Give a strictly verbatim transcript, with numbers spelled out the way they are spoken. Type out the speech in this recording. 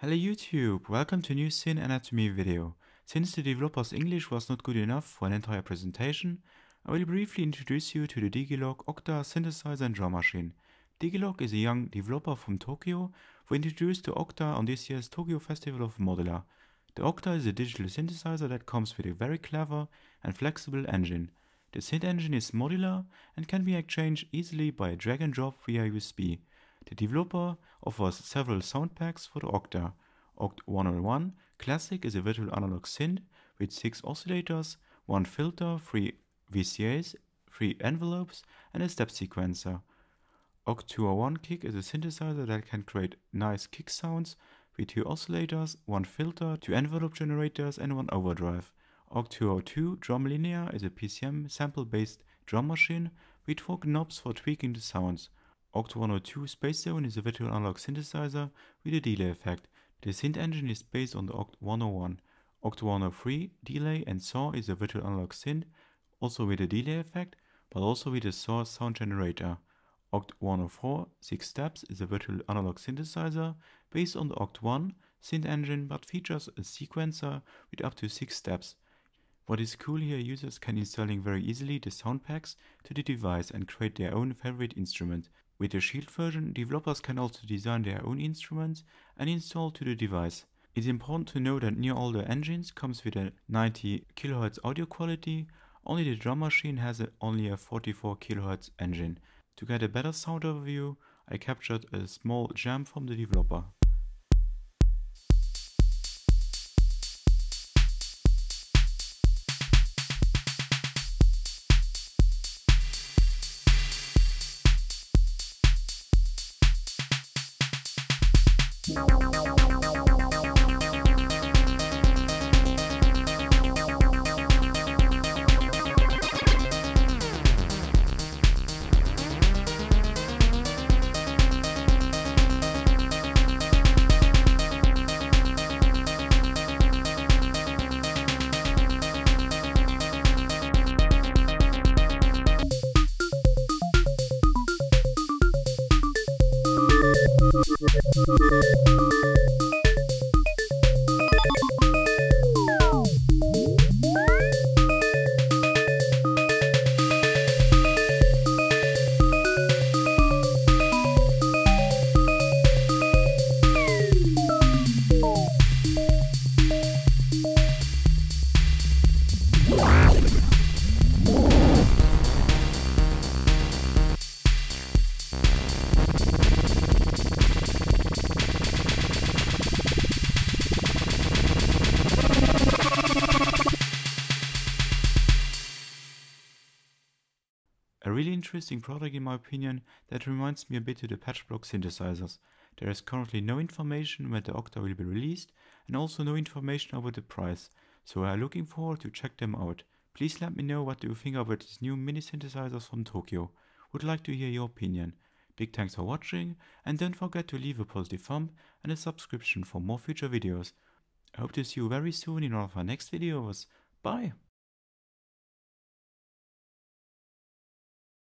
Hello YouTube, welcome to a new Syn Anatomy video. Since the developer's English was not good enough for an entire presentation, I will briefly introduce you to the Digilog Octa synthesizer and drum machine. Digilog is a young developer from Tokyo who introduced the Octa on this year's Tokyo Festival of Modular. The Octa is a digital synthesizer that comes with a very clever and flexible engine. The synth engine is modular and can be exchanged easily by drag and drop via U S B. The developer offers several sound packs for the Octa. Oct one oh one Classic is a virtual analog synth with six oscillators, one filter, three V C As, three envelopes, and a step sequencer. Oct two oh one Kick is a synthesizer that can create nice kick sounds with two oscillators, one filter, two envelope generators, and one overdrive. Oct two oh two Drum Linear is a P C M sample-based drum machine with four knobs for tweaking the sounds. Oct one oh two Space Zone is a virtual analog synthesizer with a delay effect. The synth engine is based on the Oct one oh one. Oct one oh three Delay and Saw is a virtual analog synth, also with a delay effect, but also with a Saw sound generator. Oct one oh four Six Steps is a virtual analog synthesizer based on the Oct one synth engine, but features a sequencer with up to six steps. What is cool here, users can installing very easily the sound packs to the device and create their own favorite instrument. With the Shield version, developers can also design their own instruments and install to the device. It's important to know that near all the engines comes with a ninety kilohertz audio quality, only the drum machine has a, only a forty-four kilohertz engine. To get a better sound overview, I captured a small jam from the developer. A really interesting product in my opinion that reminds me a bit of the Patchblock synthesizers. There is currently no information when the Octa will be released and also no information about the price, so I'm looking forward to check them out. Please let me know what you think about these new mini synthesizers from Tokyo. Would like to hear your opinion. Big thanks for watching, and don't forget to leave a positive thumb and a subscription for more future videos. I hope to see you very soon in one of our next videos. Bye!